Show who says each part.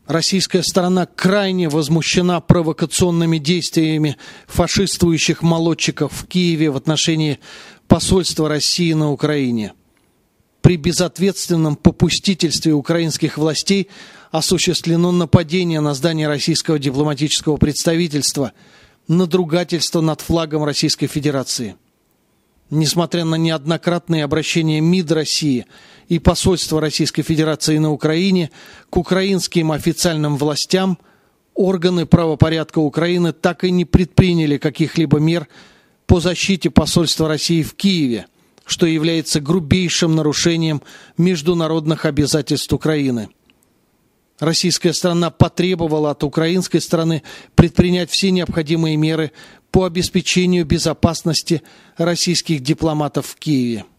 Speaker 1: Российская сторона крайне возмущена провокационными действиями фашистующих молодчиков в Киеве в отношении посольства России на Украине. При безответственном попустительстве украинских властей осуществлено нападение на здание российского дипломатического представительства, надругательство над флагом Российской Федерации. Несмотря на неоднократные обращения МИД России и посольства Российской Федерации на Украине к украинским официальным властям, органы правопорядка Украины так и не предприняли каких-либо мер по защите посольства России в Киеве, что является грубейшим нарушением международных обязательств Украины. Российская сторона потребовала от украинской стороны предпринять все необходимые меры по обеспечению безопасности российских дипломатов в Киеве.